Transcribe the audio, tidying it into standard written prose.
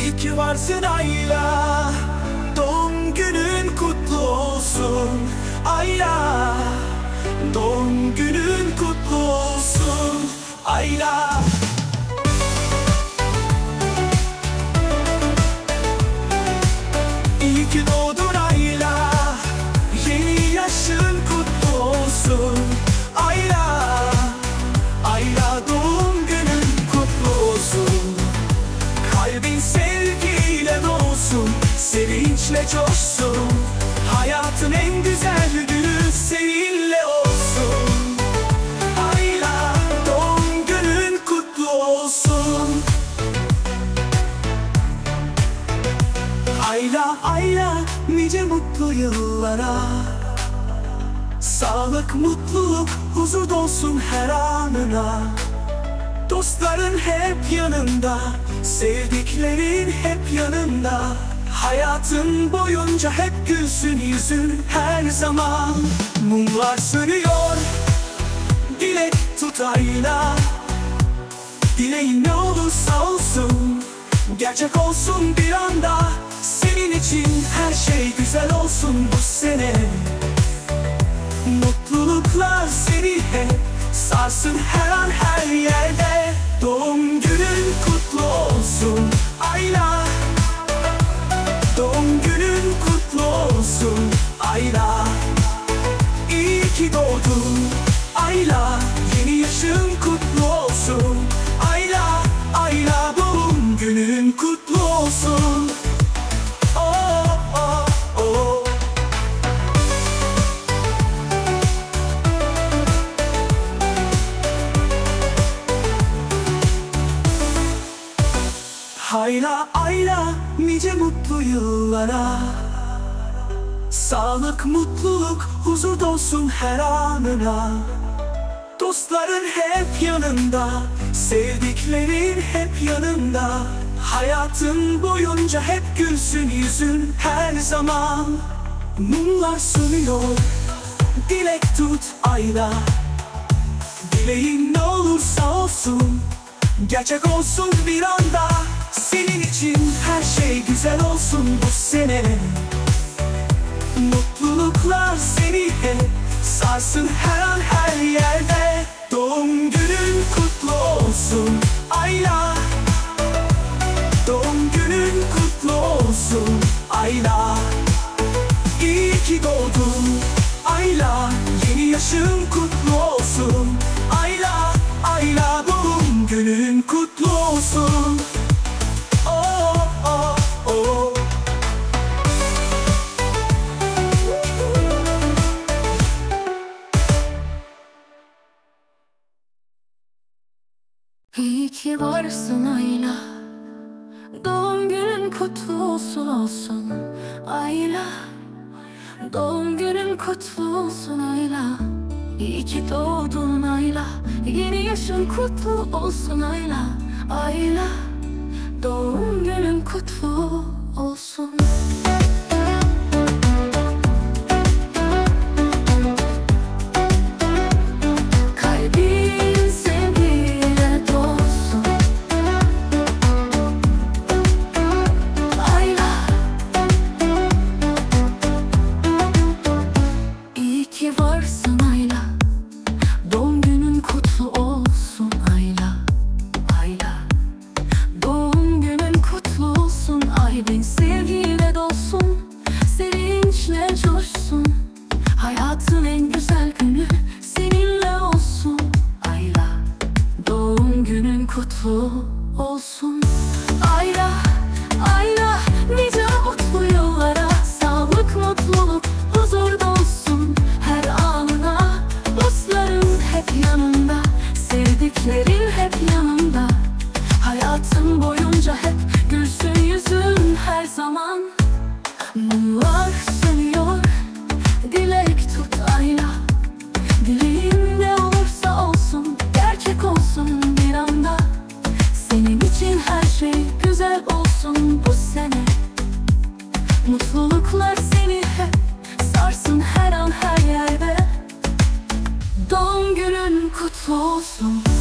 İyi ki varsın Ayla, doğum günün kutlu olsun Ayla. Doğum günün kutlu olsun Ayla. İyi ki doğdun Ayla, yeni yaşın kutlu olsun Ayla. Ayla, doğum günün kutlu olsun. Kalbin sevgiyle dolsun, sevinçle coşsun. Hayatın en güzel günü seninle olsun Ayla, doğum günün kutlu olsun. Ayla, Ayla, nice mutlu yıllara. Sağlık, mutluluk, huzur dolsun her anına. Dostların hep yanında, sevdiklerin hep yanında. Hayatın boyunca hep gülsün yüzün her zaman. Mumlar sönüyor, dilek tut Ayla. Dileğin ne olursa olsun, gerçek olsun bir anda. Senin için her şey güzel olsun bu sene. Mutluluklar seni hep sarsın her an her yerde. Doğum günün kutlu olsun Ayla. Doğum günün kutlu olsun Ayla. İyi ki doğdun Ayla, yeni yaşın kutlu olsun Ayla. Ayla, doğum günün kutlu olsun. Oh, oh, oh. Ayla, Ayla, nice mutlu yıllara. Sağlık, mutluluk, huzur dolsun her anına. Dostların hep yanında, sevdiklerin hep yanında. Hayatın boyunca hep gülsün yüzün her zaman. Mumlar sönüyor, dilek tut Ayla. Dileğin ne olursa olsun, gerçek olsun bir anda. Senin için her şey güzel olsun bu sene. Mutluluklar seni hep sarsın her an her yerde. Doğum günün kutlu olsun Ayla. Doğum günün kutlu olsun Ayla. İyi ki doğdun Ayla, yeni yaşın kutlu olsun Ayla. Ayla, doğum günün kutlu olsun. Oh, oh, oh. İyi ki varsın Ayla, doğum günün kutlu olsun Ayla. Doğum günün kutlu olsun Ayla. İyi ki doğdun Ayla, yeni yaşın kutlu olsun Ayla. Ayla, doğum günün kutlu olsun. Kalbin sevgiyle dolsun Ayla. İyi ki varsın Ayla, doğum günün kutlu olsun Ayla. Ayla, doğum günün kutlu olsun. Kalbin sevgiyle dolsun, sevinçle coşsun. Hayatın en güzel günü seninle olsun Ayla. Doğum günün kutlu olsun Ayla. Ayla, nice mutlu yıllara. Sağlık, mutluluk, huzur dolsun her anına. Dostların hep yanında, sevdiklerin hep yanında. Hayatın boyunca hep gülsün yüzün her zaman. Mumlar sönüyor, dilek tut Ayla. Dileğin ne olursa olsun, gerçek olsun bir anda. Senin için her şey güzel olsun bu sene. Mutluluklar seni hep sarsın her an her yerde. Doğum günün kutlu olsun.